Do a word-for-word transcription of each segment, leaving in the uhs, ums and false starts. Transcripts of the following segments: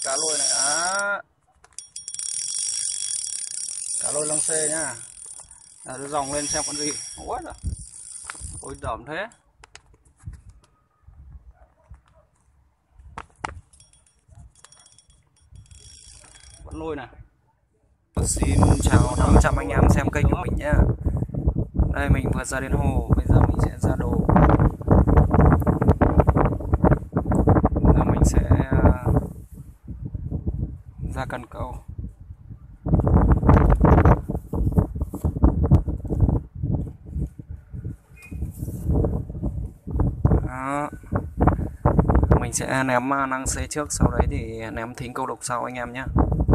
cá lôi này á, cá lôi lăng xê nhá. À, đưa dòng lên xem con gì. Ôi giời, ôi đỏm thế. Vẫn lôi này. Xin chào năm trăm anh em xem kênh của mình nhé. Đây mình vừa ra đến hồ, bây giờ mình sẽ ra đồ. Giờ mình sẽ ra cần câu. Đó. Mình sẽ ném năng xê trước, sau đấy thì ném thính câu đục sau anh em nhé.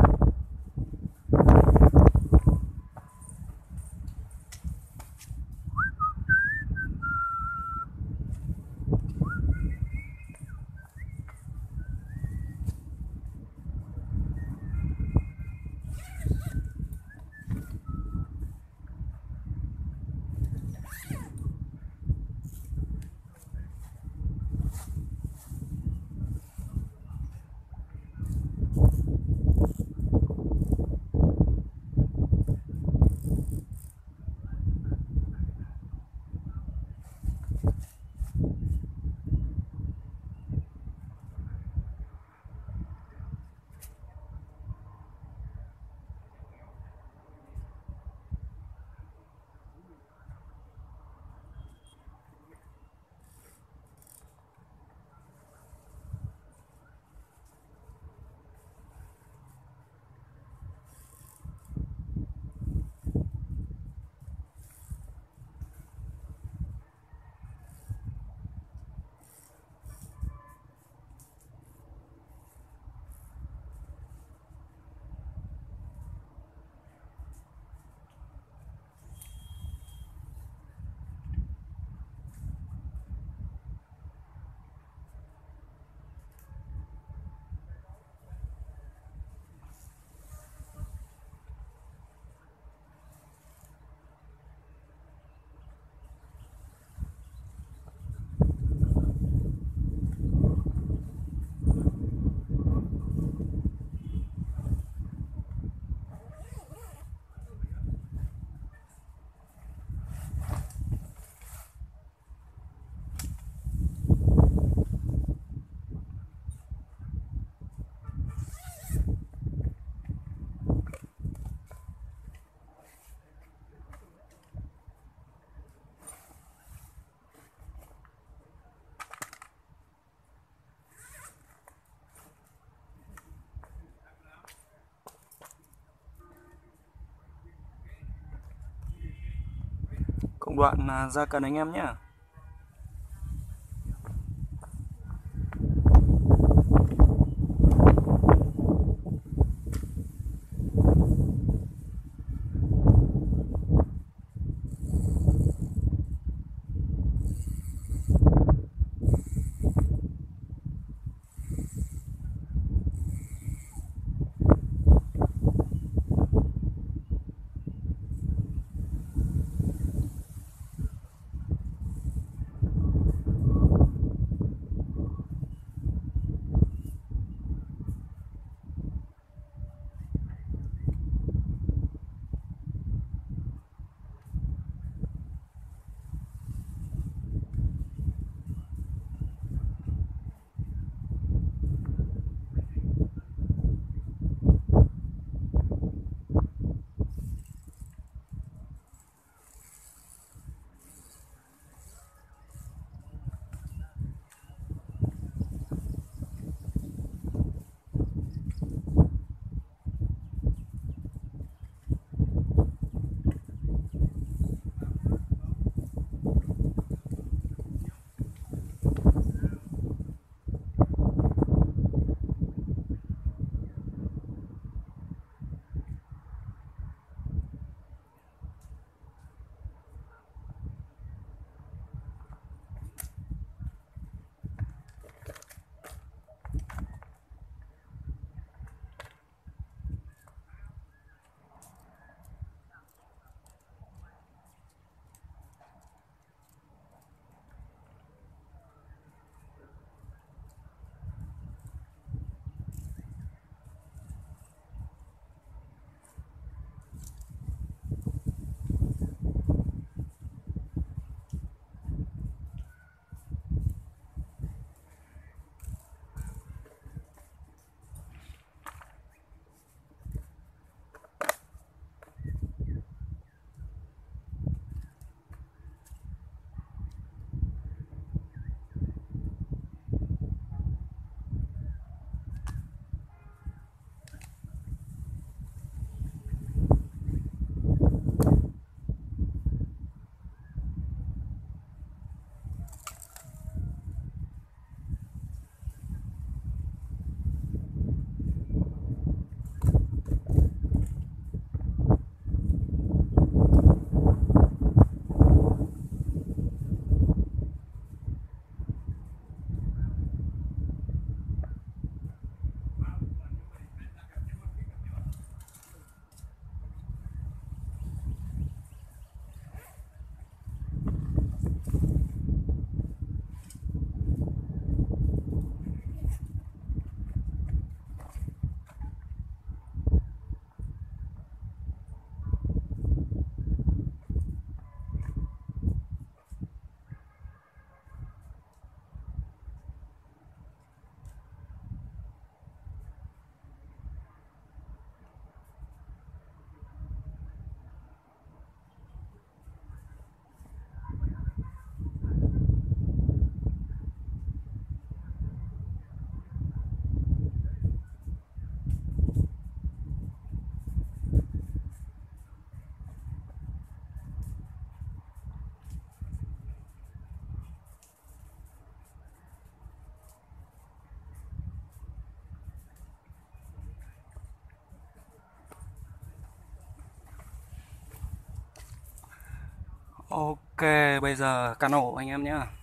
Công đoạn ra cần anh em nhé. Ok, bây giờ cán ổ anh em nhé.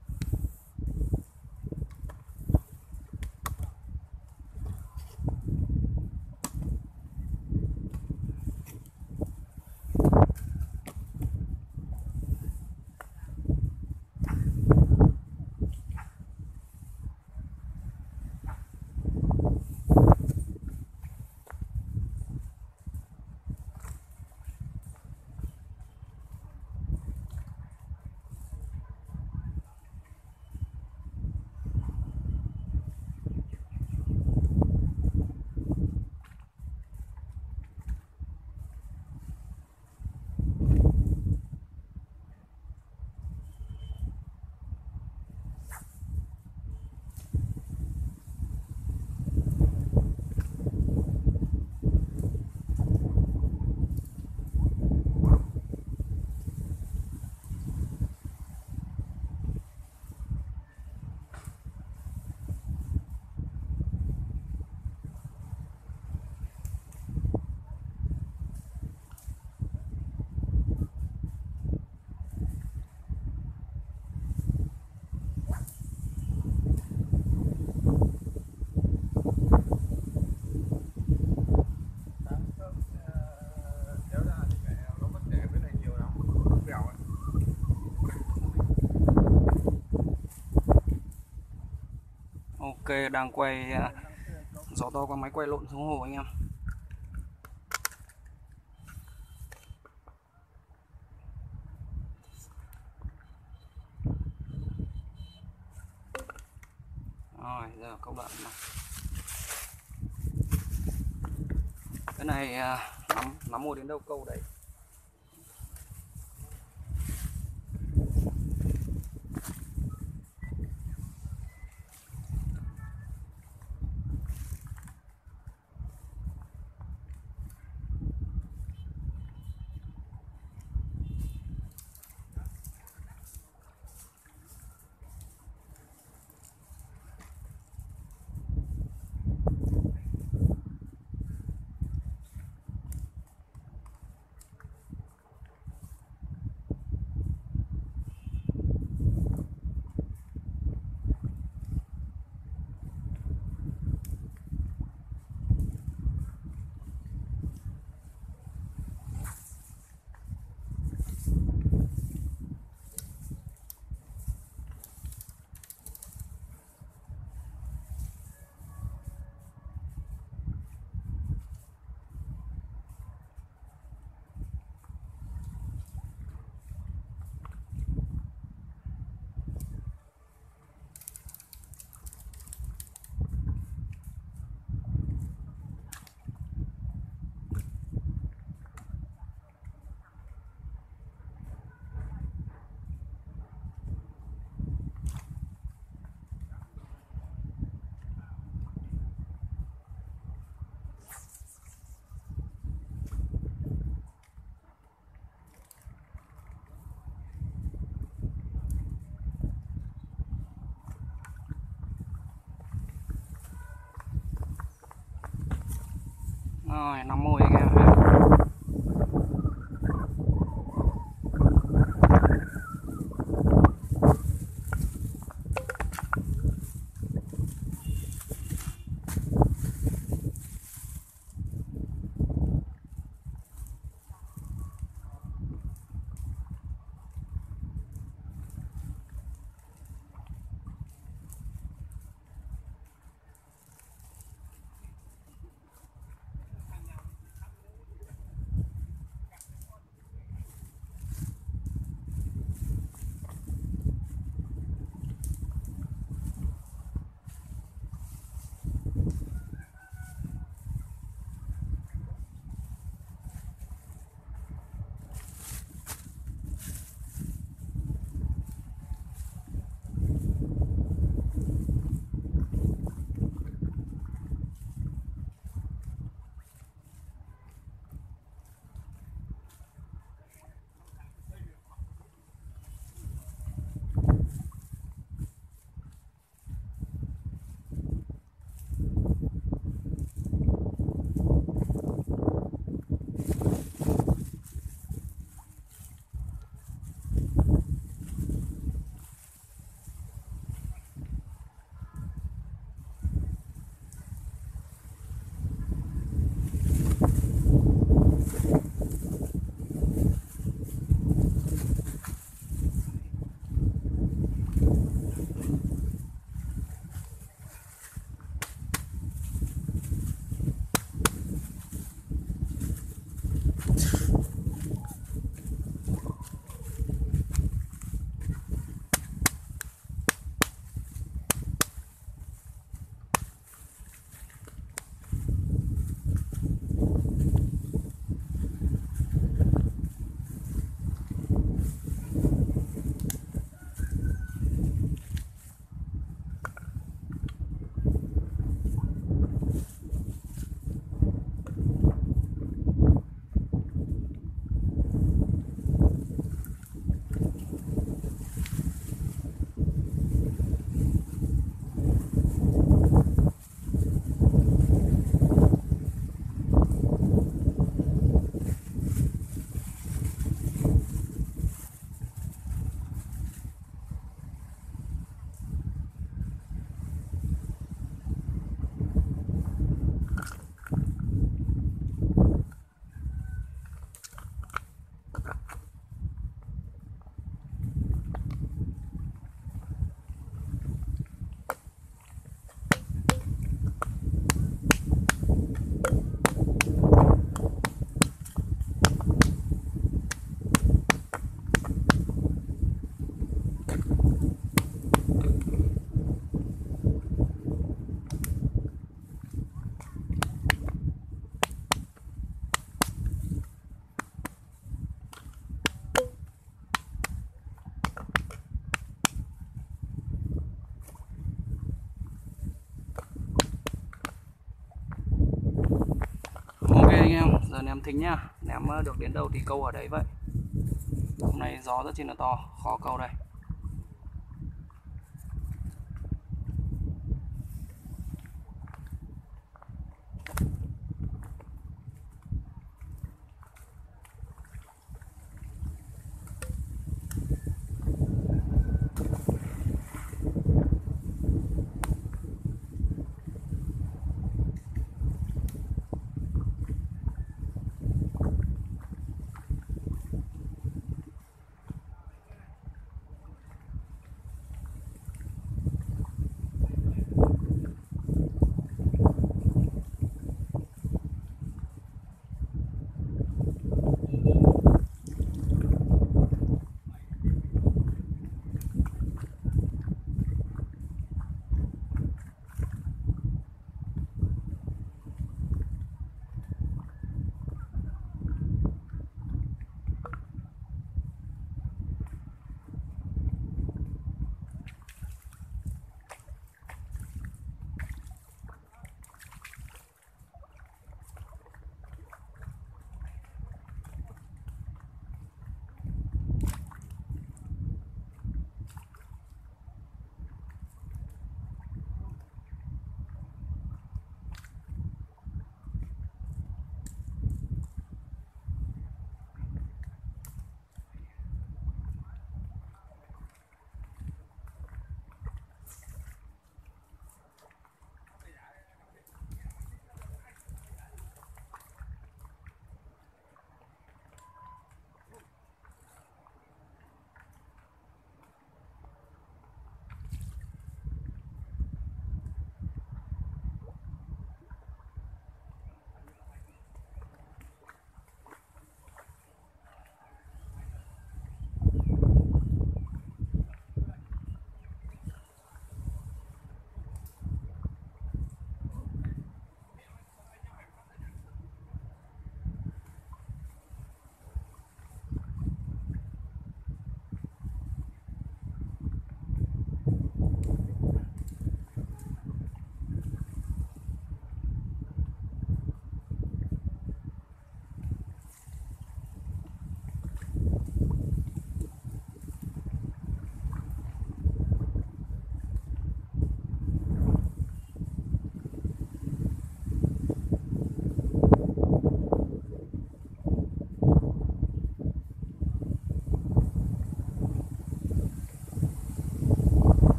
Ok, đang quay à, gió to qua máy quay lộn xuống hồ anh em. Rồi, giờ câu đoạn này. Cái này à, nắm nắm mồi đến đâu câu đấy. Rồi, nắm mồi anh em ha. anh em, giờ ném thính nhá. Ném được đến đâu thì câu ở đấy vậy. Hôm nay gió rất chi là to, khó câu đây.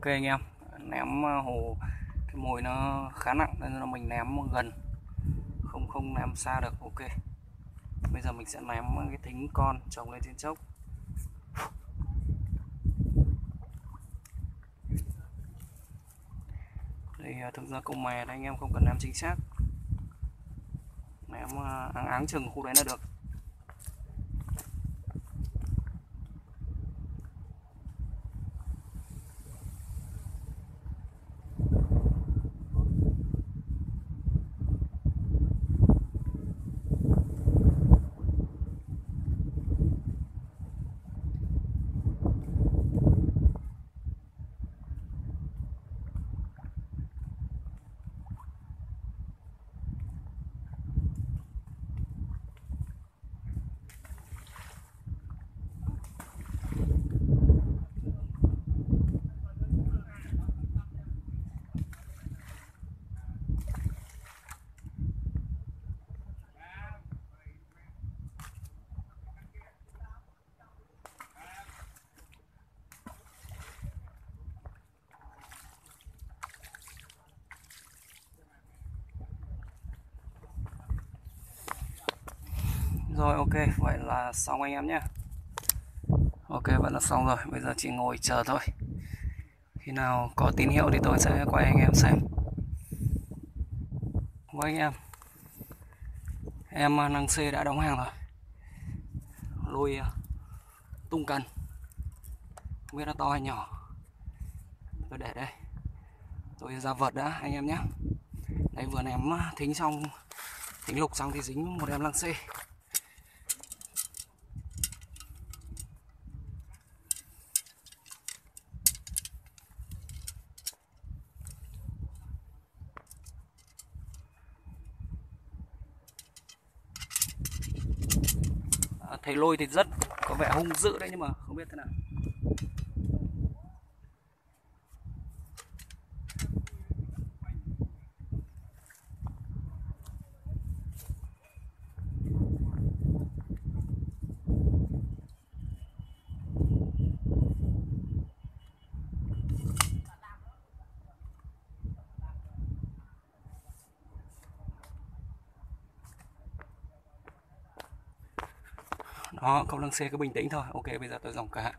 Ok anh em, ném hồ cái mồi nó khá nặng nên là mình ném gần, không không ném xa được. Ok, bây giờ mình sẽ ném cái thính con trồng lên trên chốc. Đây thực ra câu mè đây anh em không cần ném chính xác, ném áng áng chừng khu đấy là được. Rồi ok, vậy là xong anh em nhé. Ok, vậy là xong rồi, bây giờ chỉ ngồi chờ thôi. Khi nào có tín hiệu thì tôi sẽ quay anh em xem. Với anh em, em năng C đã đóng hàng rồi. Lôi tung cần, không biết nó to hay nhỏ. Tôi để đây, tôi ra vợt đã anh em nhé. Đấy, vừa ném thính xong, thính lục xong thì dính một em lăng C. À, thấy lôi thì rất có vẻ hung dữ đấy nhưng mà không biết thế nào. Đó, cậu lăng C cứ bình tĩnh thôi. Ok, bây giờ tôi dòng cá.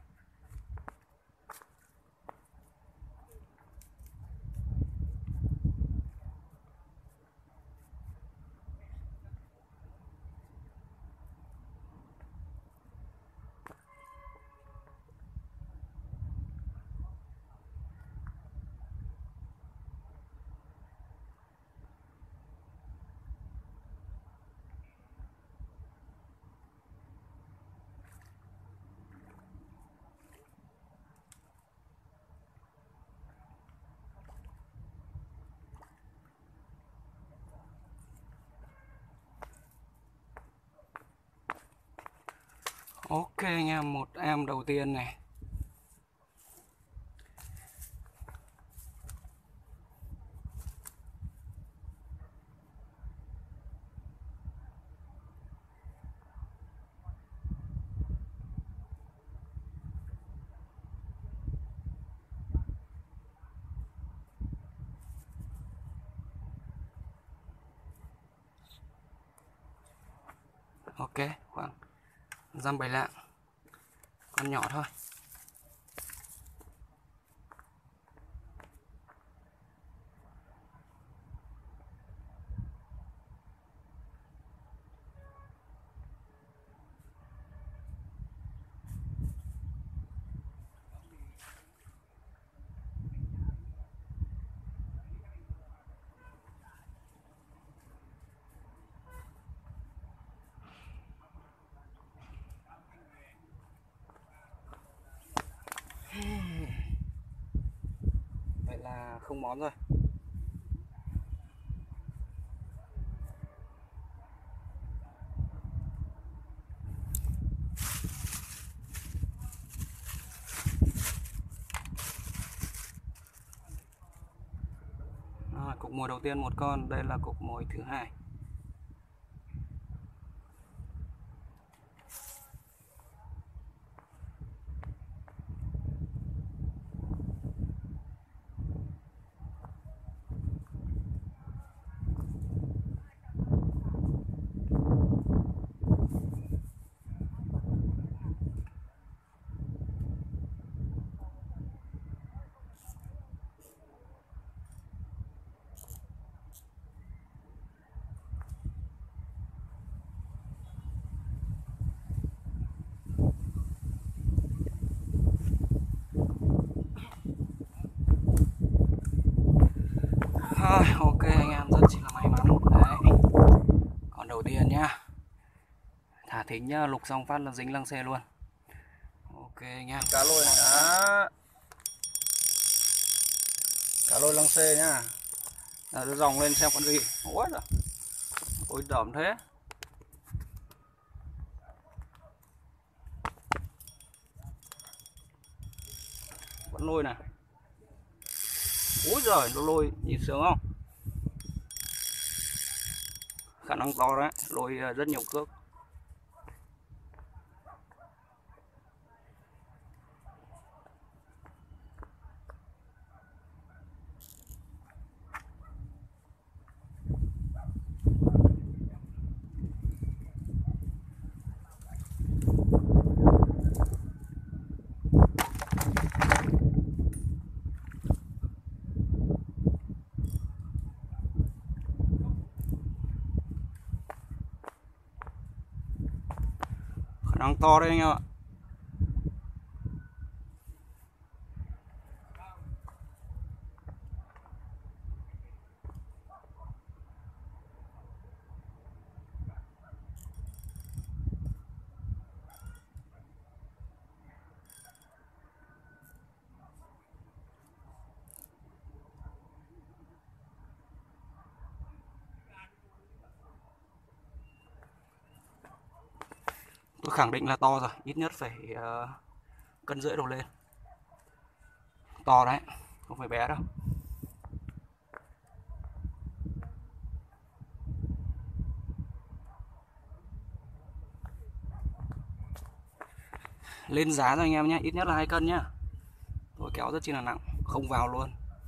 Ok anh em, một em đầu tiên này. Ok, khoảng dăm bảy lạng, con nhỏ thôi. Vậy là không món rồi. Rồi, cục mồi đầu tiên một con, đây là cục mồi thứ hai. Thả thính nhá, lục xong phát là dính lăng xe luôn. Ok nha. Cá lôi này đã. Cá lôi lăng xê nhá. Giờ đưa dòng lên xem con gì. Ôi giời, ôi đỏm thế. Con lôi này. Úi giời, nó lôi nhìn sướng không? Khả năng to đấy, lôi rất nhiều cước. Khả năng to đấy anh em ạ. Tôi khẳng định là to rồi, ít nhất phải uh, cân rưỡi đổ lên. To đấy, không phải bé đâu. Lên giá rồi anh em nhé, ít nhất là hai cân nhá. Tôi kéo rất chi là nặng, không vào luôn.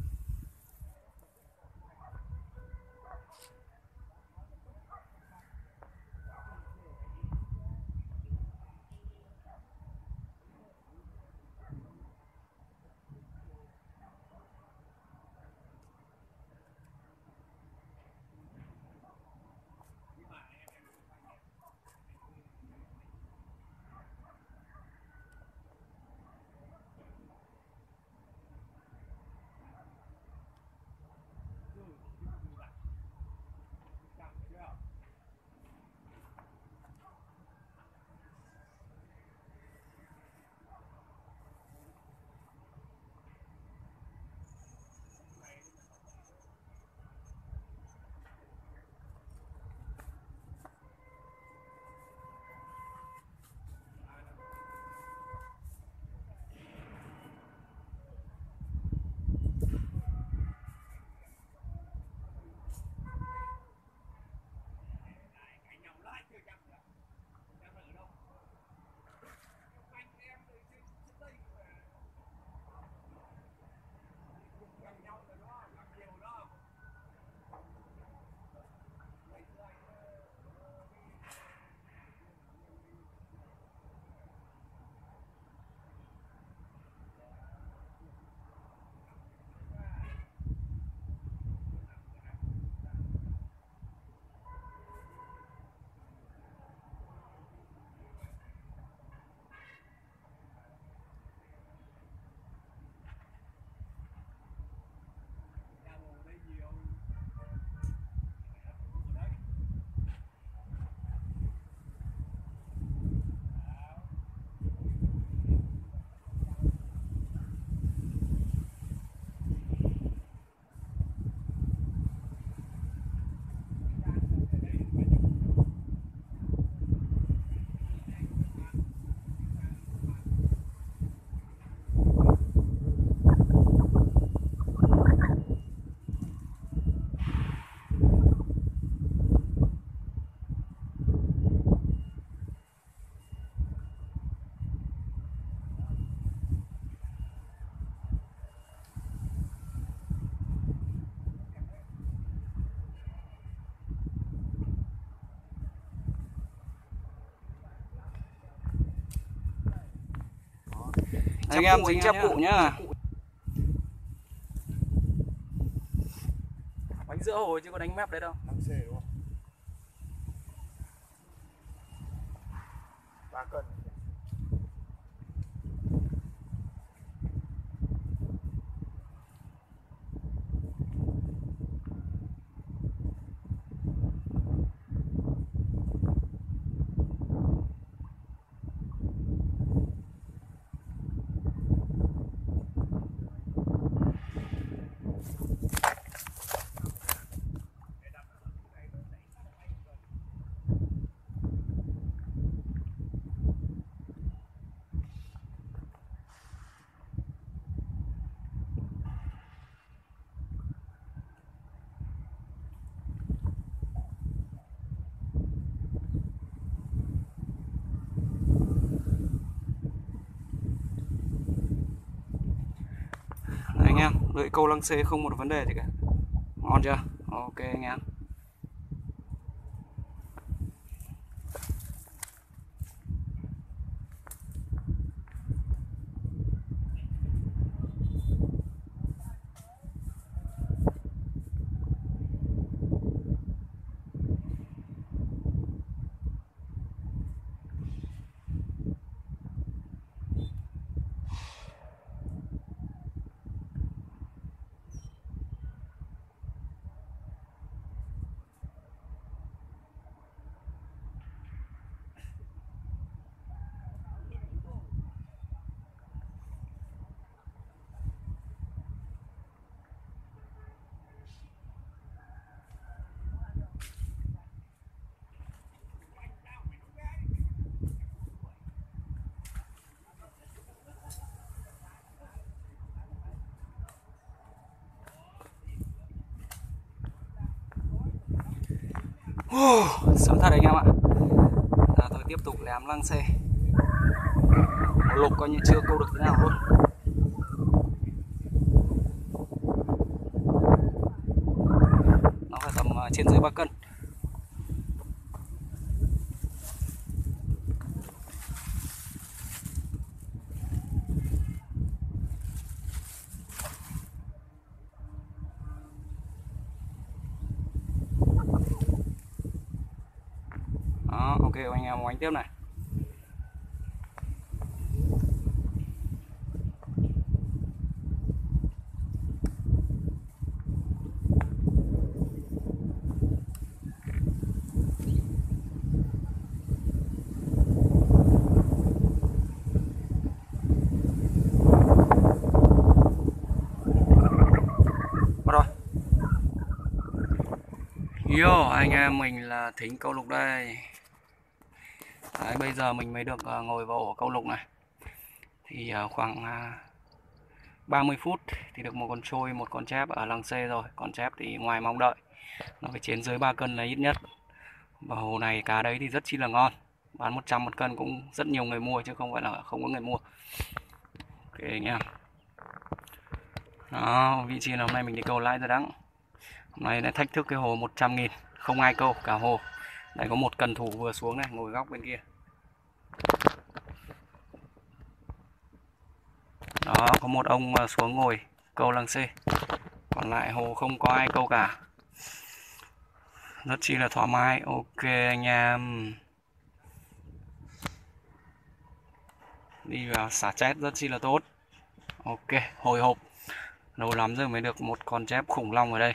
Anh em dính chép cụ nhá. Bánh giữa hồi chứ có đánh mép đấy đâu. Lăng xê đúng không? ba cân. Lưỡi câu lăng xê không một vấn đề gì cả. Ngon chưa? Ok anh em. Oh, sướng thật anh em ạ. Giờ tôi tiếp tục lém lăng xê. Một lục coi như chưa câu được thế nào luôn. Nó phải tầm trên dưới ba cân. Đó, ok anh em đánh tiếp này. Yo, anh em mình là Thính câu lục đây. Đấy, bây giờ mình mới được uh, ngồi vào ổ câu lục này. Thì uh, khoảng uh, ba mươi phút thì được một con trôi, một con chép ở lăng xê rồi. Con chép thì ngoài mong đợi, nó phải trên dưới ba cân là ít nhất. Và hồ này cá đấy thì rất chi là ngon. Bán một trăm một cân cũng rất nhiều người mua chứ không phải là không có người mua. Ok anh em. Đó, vị trí là hôm nay mình đi câu lãi rồi đắng. Hôm nay lại thách thức cái hồ một trăm nghìn, không ai câu cả hồ. Đây có một cần thủ vừa xuống này, ngồi góc bên kia. Đó, có một ông xuống ngồi câu lăng xê. Còn lại hồ không có ai câu cả. Rất chi là thoải mái. Ok anh em. Đi vào xả chét rất chi là tốt. Ok, hồi hộp. Lâu lắm rồi mới được một con chép khủng long ở đây.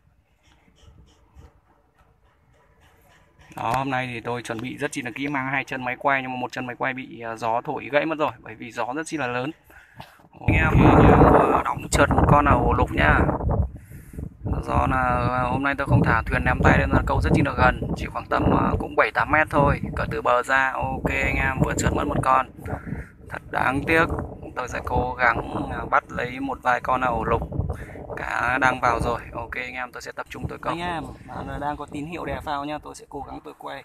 Đó, hôm nay thì tôi chuẩn bị rất chi là kỹ, mang hai chân máy quay nhưng mà một chân máy quay bị gió thổi gãy mất rồi bởi vì gió rất chi là lớn. Anh em đóng trượt một con nào ổ lục nhá. Do là hôm nay tôi không thả thuyền ném tay nên là câu rất chi là gần, chỉ khoảng tầm cũng bảy tám mét thôi, cỡ từ bờ ra. Ok anh em, vừa trượt mất một con. Thật đáng tiếc. Tôi sẽ cố gắng bắt lấy một vài con nào ổ lục. Cá đang vào rồi. Ok anh em, tôi sẽ tập trung tôi câu. Anh em, đang có tín hiệu đè phao nha, tôi sẽ cố gắng tôi quay.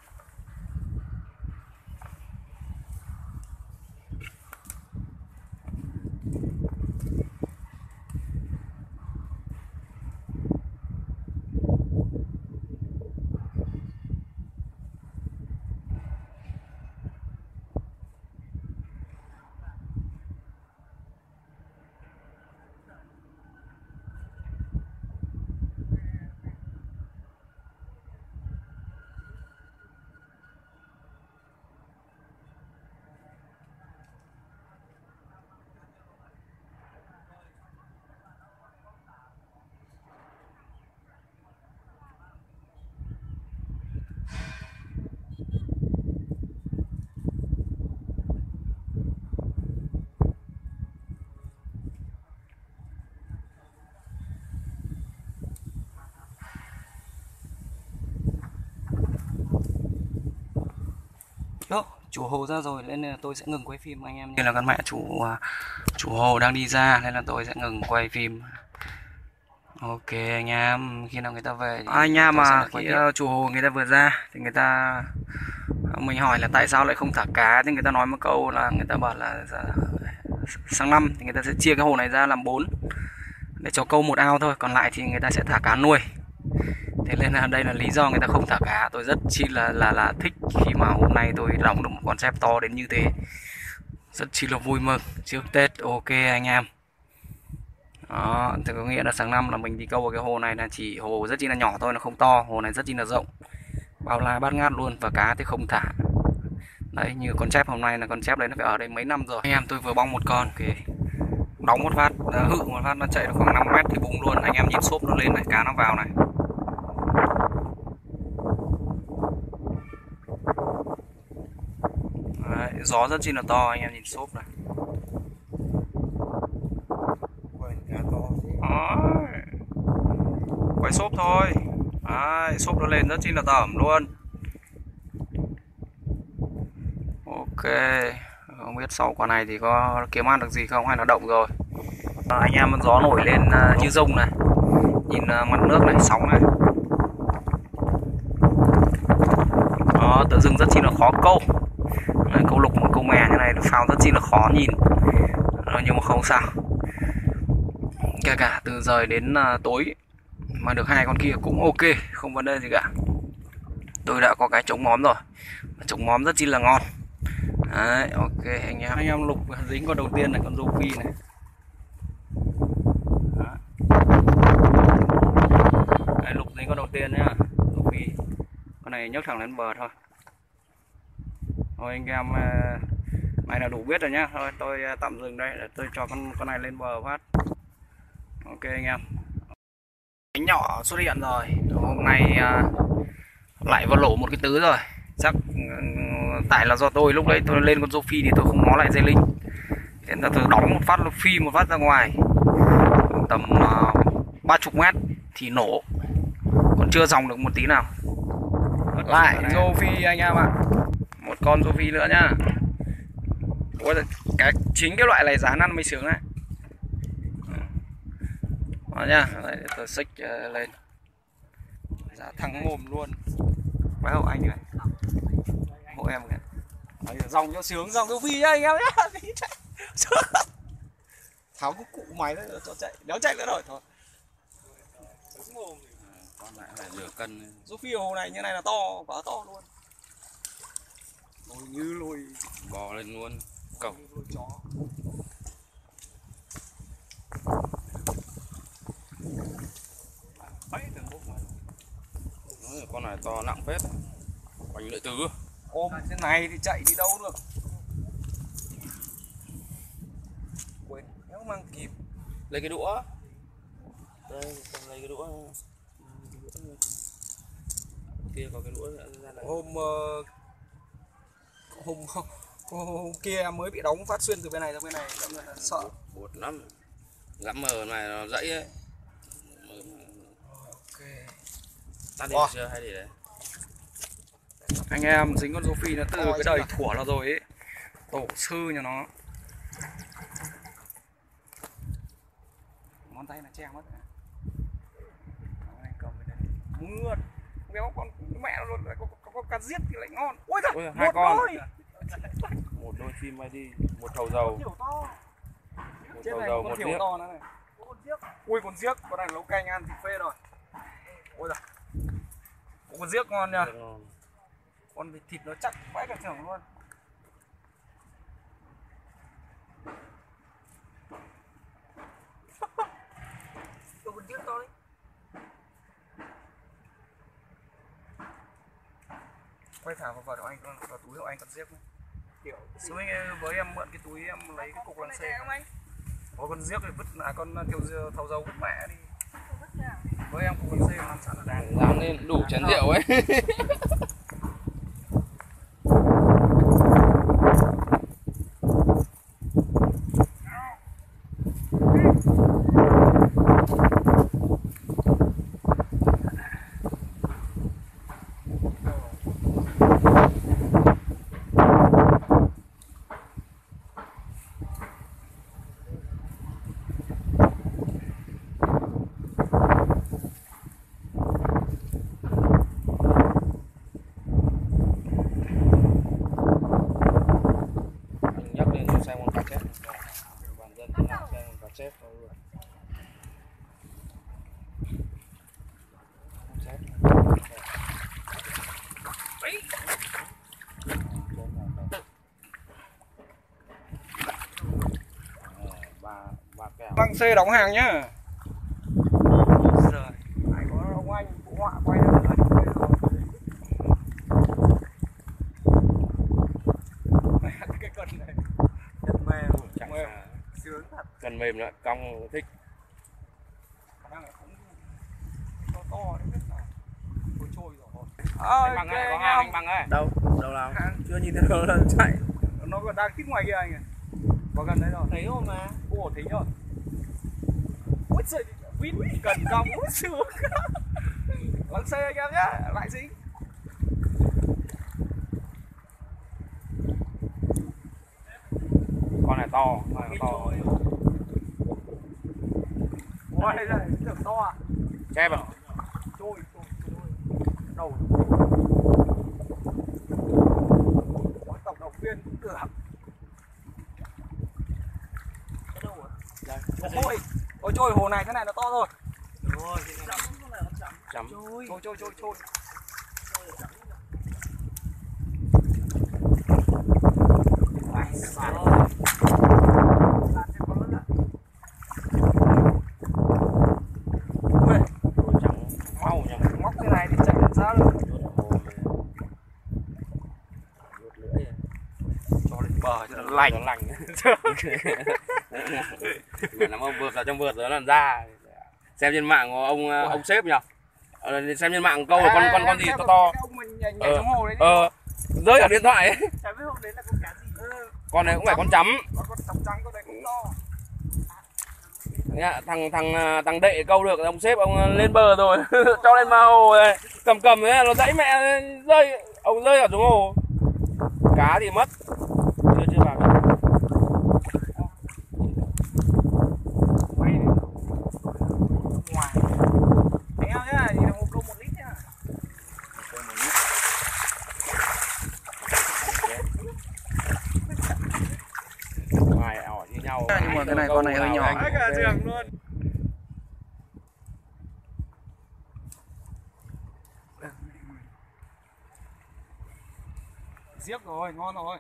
Đó, chủ hồ ra rồi nên là tôi sẽ ngừng quay phim anh em nhé. Đây là con mẹ chủ chủ hồ đang đi ra nên là tôi sẽ ngừng quay phim. Ok anh em, khi nào người ta về à, anh em mà khi uh, chủ hồ người ta vừa ra thì người ta mình hỏi là tại sao lại không thả cá thì người ta nói một câu là người ta bảo là sang năm thì người ta sẽ chia cái hồ này ra làm bốn. để cho câu một ao thôi, còn lại thì người ta sẽ thả cá nuôi. Thế nên là đây là lý do người ta không thả cá. Tôi rất chi là là là thích khi mà hôm nay tôi đóng được một con chép to đến như thế, rất chi là vui mừng trước Tết. Ok anh em. Đó, thì có nghĩa là sáng năm là mình đi câu ở cái hồ này là chỉ hồ rất chi là nhỏ thôi, nó không to, hồ này rất chi là rộng, bao la bát ngát luôn, và cá thì không thả. Đấy, như con chép hôm nay là con chép đấy nó phải ở đây mấy năm rồi. Anh em tôi vừa bong một con, okay. Đóng một phát, hự một phát nó chạy được khoảng năm mét thì bung luôn. Anh em nhìn xốp nó lên này, cá nó vào này. Đấy, gió rất chi là to, anh em nhìn xốp này. Đấy. Quay xốp thôi. Đấy, xốp nó lên rất chi là tởm luôn. Ok, không biết sau quả này thì có kiếm ăn được gì không hay là động rồi. À, anh em gió nổi lên uh, như rông này. Nhìn uh, mặt nước này, sóng này. Đó, tự dưng rất chi là khó câu. Đấy, câu lục một câu mè như này phao rất chi là khó nhìn. Đó, nhưng mà không sao. Kể cả từ giờ đến uh, tối mà được hai con kia cũng ok, không vấn đề gì cả. Tôi đã có cái chống móm rồi, chống móm rất chi là ngon. Đấy, ok anh em. Anh em lục dính con đầu tiên này, con rô phi này. Đấy, lục dính con đầu tiên nhá, rô phi. Con này nhấc thẳng lên bờ thôi. Thôi anh em, mày là đủ biết rồi nhá. Thôi tôi tạm dừng đây để tôi cho con con này lên bờ phát. Ok anh em. Bánh nhỏ xuất hiện rồi. Hôm nay lại vào lỗ một cái tứ rồi. Chắc tại là do tôi lúc đấy tôi lên con rô phi thì tôi không ngó lại dây linh, thế là tôi đóng một phát phi một phát ra ngoài tầm ba chục mét thì nổ, còn chưa dòng được một tí nào. Lại rô phi anh em ạ, một con rô phi nữa nhá. Ủa, cái chính cái loại này dán ăn mới sướng này. Đó nhá, đây, tôi xích lên giá thẳng mồm luôn. Phải không anh này? Hộ em kìa. Đấy, dòng cho sướng, dòng rô phi nhá anh em nhá. Tháo cái cụ máy đấy cho chạy, đéo chạy nữa rồi thôi. Con lại phải nửa cân. Rô phi hồ này như này là to, quá to luôn. Lôi như lôi bò lên luôn, cổng lôi chó. Con này to nặng phết. Bánh lợi tứ. Ôm thế này thì chạy đi đâu được. Quên, nếu mang kịp. Lấy cái đũa. Đây, con lấy cái đũa. Kia có cái đũa ra này. Hôm uh, hôm, hôm hôm kia em mới bị đóng phát xuyên từ bên này ra bên này, nên là sợ. Bột lắm. Gắm mờ này nó dãy ấy. Ok. Tắt đi chưa hay để đấy? Anh em dính con rô phi nó từ cái đời thủa nó rồi ấy, tổ sư nhà nó. Ngón tay là che mất. Mưa béo con mẹ nó luôn, có, có, có cá giết thì lại ngon. Ôi giời, ôi, hai con đôi. Một đôi chim bay đi, một thầu dầu. Một thầu dầu, một giếc. Ui con giếc, con này nấu canh ăn thì phê rồi. Ôi giời, con giếc ngon nha. Con thịt, thịt nó chắc vãi cả trưởng luôn. Tôi con giếc thôi. Quay thả vào vở của anh, vào túi của anh con giếc. Kiểu xuống với em mượn cái túi em lấy cái cục lăn xe. Có con giếc thì vứt, à con thầu thầu dầu vứt mẹ đi. Với em cục lăn xe làm sẵn là dám lên đủ chén rượu ấy. lăng xê đóng hàng nhá. Rồi. Phải có ông anh phụ họa quay ra nữa. Cái cần này Chất mềm, chẳng mềm, sướng thật. cần mềm nữa, cong thích. Khả năng là cũng to to đấy, biết là trôi trôi rồi. Anh Bằng ơi, có hàng anh Bằng ơi. Đâu, đâu nào? Chưa nhìn thấy nó chạy. Nó còn đang khít ngoài kia anh ạ. Có gần đấy rồi. Thấy rồi mà. Ồ, thấy rồi. Ôi trời, vít cần cong út sướng. Lăng xê anh em nhá, lại dính. Con này to, con này to. Ôi đây là tưởng to à? Chép à? Trôi, trôi, trôi. Đầu. Có tổng động viên cũng được. Ôi, ôi trôi hồ này thế này nó to rồi. Đúng rồi, chấm. Trôi, trôi, trôi, trôi. Mau nhỉ. Móc thế này thì chạy làm sao được. Cho lên bờ cho nó lành. Nó lành. Làm ông vượt vào trong vượt rồi nó làm ra. Xem trên mạng ông ông sếp nhỉ. Ờ, xem trên mạng câu là con con con gì to to. Ờ, ờ, rơi ở điện thoại ấy. chả biết hôm đấy là con cá gì. Con này cũng phải con chấm. Con con chấm trắng con này cũng to. Nhá, thằng thằng thằng đệ câu được ông sếp ông lên bờ rồi cho lên ma hồ này. Cầm cầm ấy nó dãy mẹ rơi ông rơi ở xuống hồ. Cá thì mất. Chưa chưa vào. Quay ngoài. Anh em nhá, thì một câu một lít nhá. Ngoài ỏ như nhau. Nhưng mà cái này con này hơi nhỏ. Đấy cả giường luôn. Giếc rồi, ngon rồi.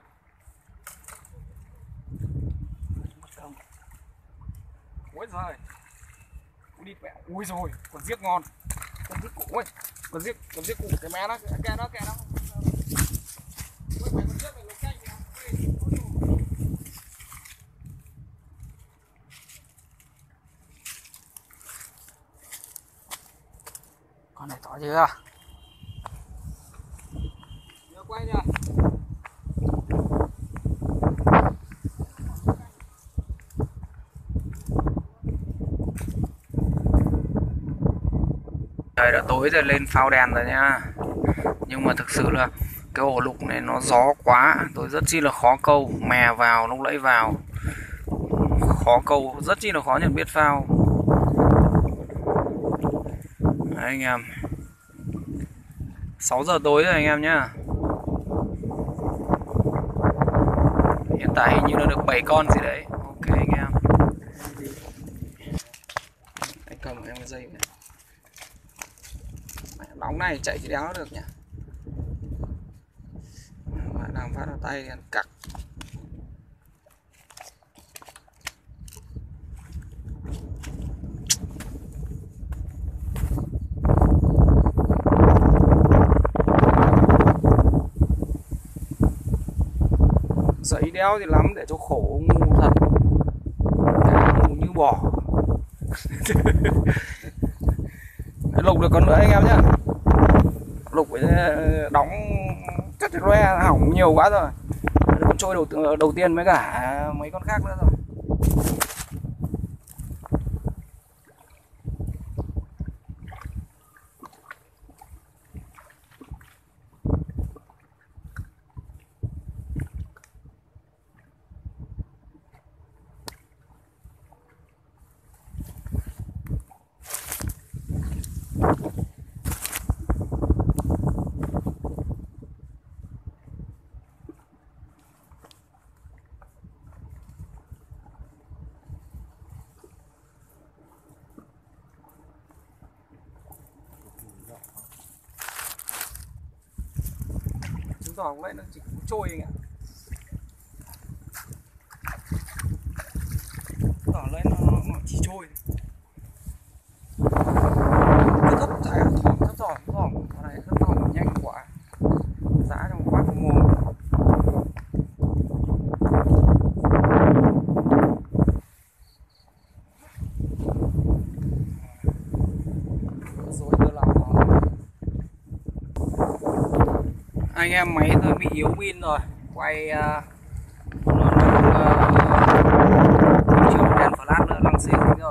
Ôi giời. Ui đi mẹ. Ui rồi, còn giếc ngon. Con giếc cụ ơi. Con giếc, con giếc cụ cái mé nó, cái nó, cái nó. Ui mày con giếc này nó canh kìa. Con này to chưa? Nhớ quay nha. Trời đã tối rồi, lên phao đèn rồi nha. Nhưng mà thực sự là cái ổ lục này nó gió quá, tôi rất chi là khó câu. Mè vào, lúc lẫy vào, khó câu, rất chi là khó nhận biết phao. Đấy anh em, sáu giờ tối rồi anh em nhá. Hiện tại hình như nó được bảy con gì đấy. Ok anh em. Anh cầm em cái dây này. Nóng này chạy chỉ đéo được nhỉ. Bạn làm phát vào tay ăn cặc. Giấy đéo thì lắm để cho khổ ngu thật. Ngu như bò. Lục được con nữa anh em nhé. Lục phải đóng chất loe hỏng nhiều quá rồi. Con trôi đầu đầu tiên với cả mấy con khác nữa rồi. Chứng tỏ lúc nãy nó chỉ trôi anh ạ. Chứng tỏ lúc nãy nó, nó chỉ trôi. Cứ thấp chạy thỏm thấp thỏm thấp thỏm, con này thấp thỏm nhanh quá. Giá trong quát mồm. Rồi đưa lòng nó. Anh em máy tôi bị yếu pin rồi, quay uh, nó đang uh, chiều đèn flash nữa lăng xê rồi.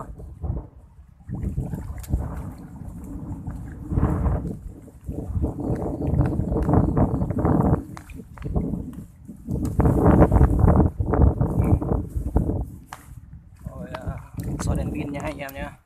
Rồi uh, xóa đèn pin nhá anh em nhé.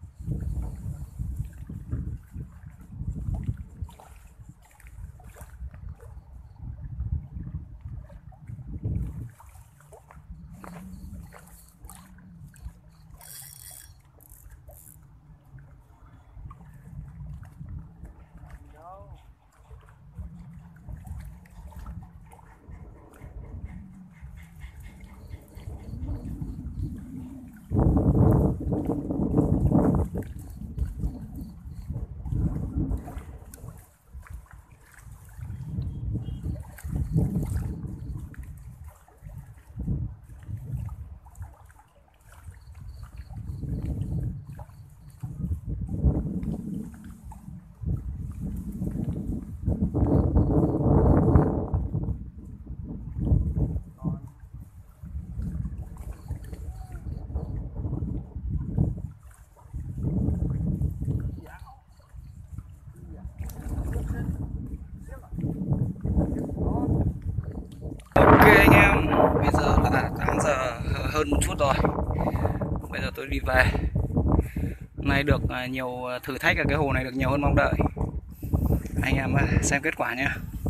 Ok anh em, bây giờ là tám giờ hơn một chút rồi. Bây giờ tôi đi về. Hôm nay được nhiều thử thách ở cái hồ này, được nhiều hơn mong đợi. Anh em xem kết quả nhé.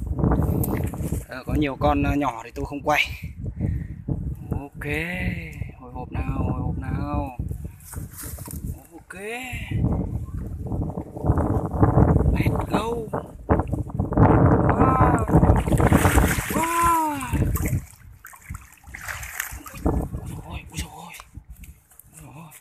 Có nhiều con nhỏ thì tôi không quay. Ok, hồi hộp nào, hồi hộp nào. Ok, let's go. Wow. Wow. Ôi, ôi dồi ôi. Ôi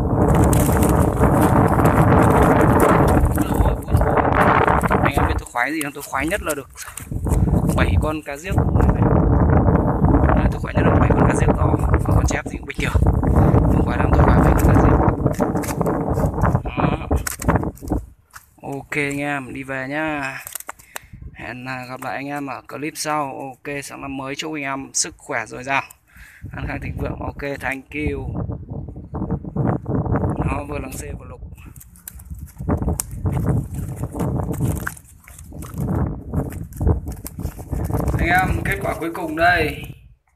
dồi ôi. Anh em biết tôi khoái gì không? Tôi khoái nhất là được bảy con cá giếc này. À, tôi khoái nhất là bảy con cá giếc to, và con chép thì cũng bình thường. Không khoái lắm, tôi khoái bảy con cá giếc. Đó. Ok anh em, đi về nhá. Hẹn gặp lại anh em ở clip sau. Ok, sáng năm mới chúc anh em sức khỏe dồi dào, an khang thịnh vượng. Ok, thank you. Nó vừa lắng xê vừa lục. Anh em, kết quả cuối cùng đây.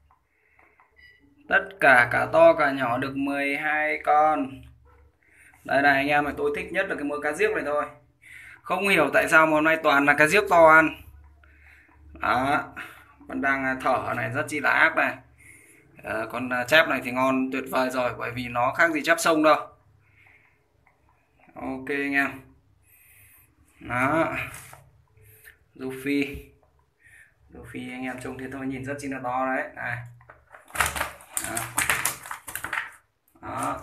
Tất cả cả to cả nhỏ được mười hai con. Đây này anh em, này tôi thích nhất là cái mớ cá giếc này thôi. Không hiểu tại sao mà hôm nay toàn là cá giếc to ăn. Đó, vẫn đang thở này rất chi là ác này. À, con chép này thì ngon tuyệt vời rồi, bởi vì nó khác gì chép sông đâu. Ok anh em. Đó, rô phi. Rô phi anh em trông thế thôi, nhìn rất chi là to đấy. Này. Đó. Đó.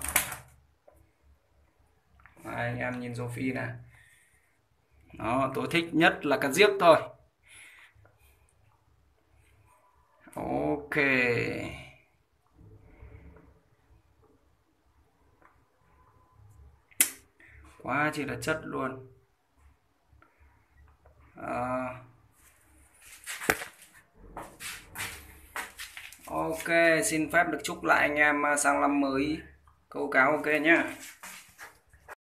Đây, anh em nhìn rô phi này. Đó, tôi thích nhất là cá giếc thôi. Ok. Quá chỉ là chất luôn. À. Ok, xin phép được chúc lại anh em sang năm mới câu cá ok nhá.